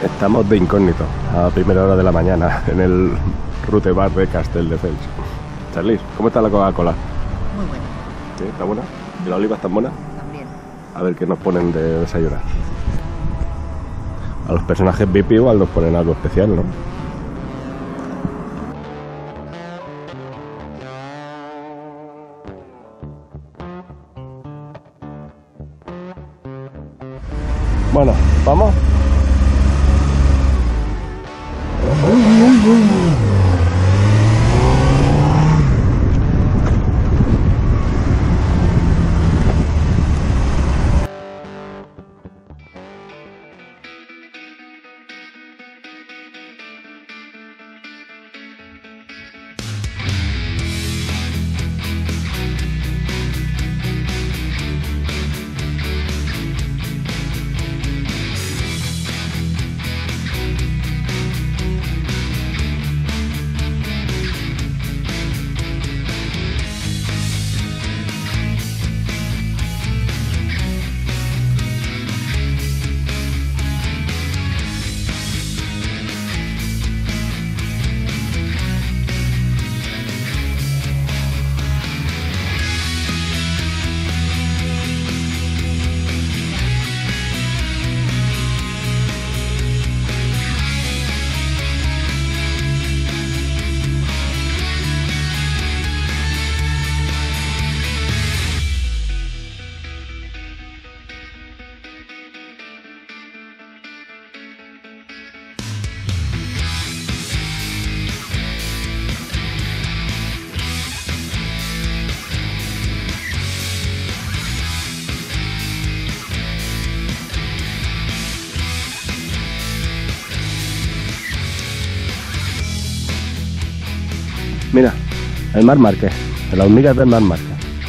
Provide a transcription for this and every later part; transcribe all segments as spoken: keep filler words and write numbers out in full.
Estamos de incógnito a primera hora de la mañana en el Rute Bar de Castelldefels. Charlis, ¿cómo está la Coca-Cola? Muy buena. ¿Sí? ¿Está buena? ¿Y la oliva está buena? También. A ver qué nos ponen de desayunar. A los personajes V I P igual nos ponen algo especial, ¿no? Bueno, ¿vamos? Mira, el Mar Márquez, las hormigas del Mar Márquez.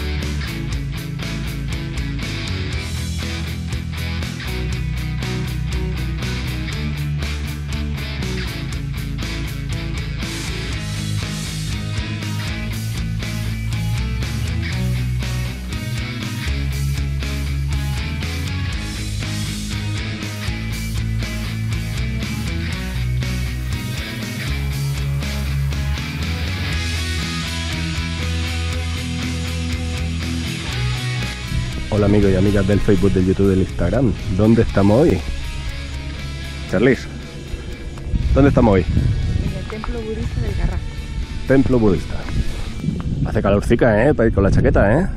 Hola amigos y amigas del Facebook, del YouTube, del Instagram. ¿Dónde estamos hoy? Charlis, ¿dónde estamos hoy? En el templo budista del Garraf. Templo budista. Hace calorcica, ¿eh? Para ir con la chaqueta, ¿eh?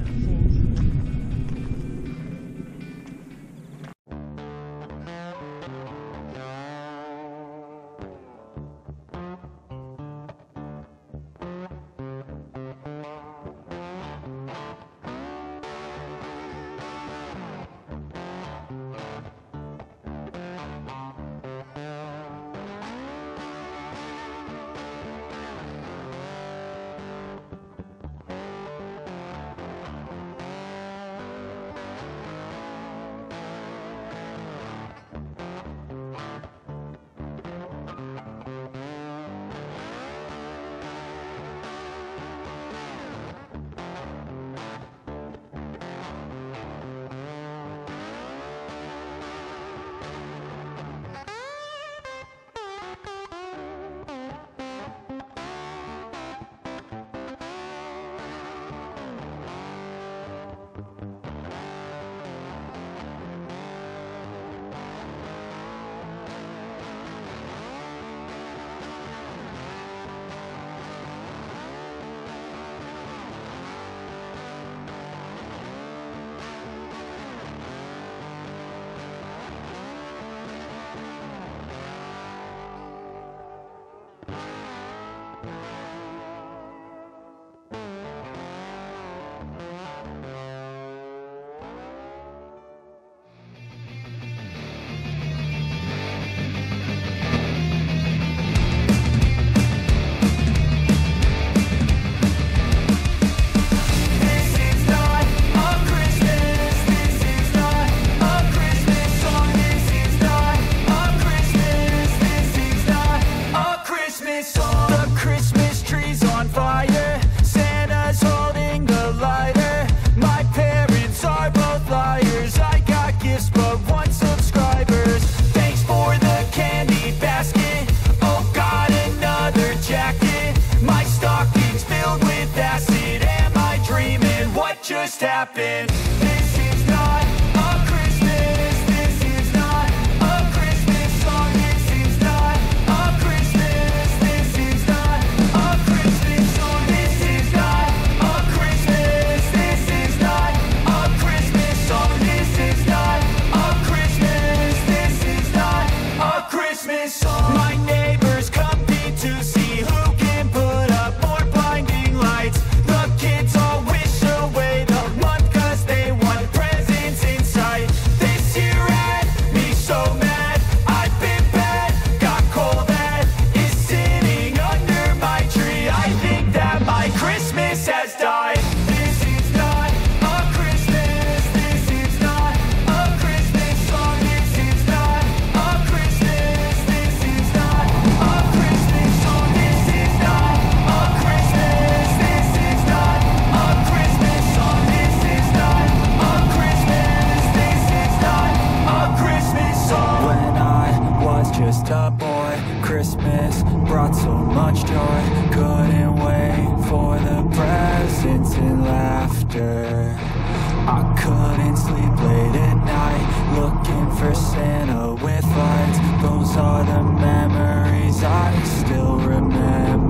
happen. This is not a Christmas. This is not a Christmas song. This is not a Christmas. This is not a Christmas song. This is not a Christmas. This is not a Christmas song. This is not a Christmas. This is not a Christmas song. My neighbors compete to see who can put up more blinding lights. The kids all wish away the month cause they want presents in sight. This year had me so mad. I've been bad, got coal that is sitting under my tree. I think that my Christmas has died. This is not a Christmas. This is not a Christmas song. This is not a Christmas. This is not a Christmas song. This is not a Christmas. This is not a Christmas song. This is not a Christmas. This is not a Christmas song. When I was just a boy, Christmas brought so much joy. Couldn't wait for the presents and laughter. I couldn't sleep late at night, looking for Santa with lights. Those are the memories I still remember.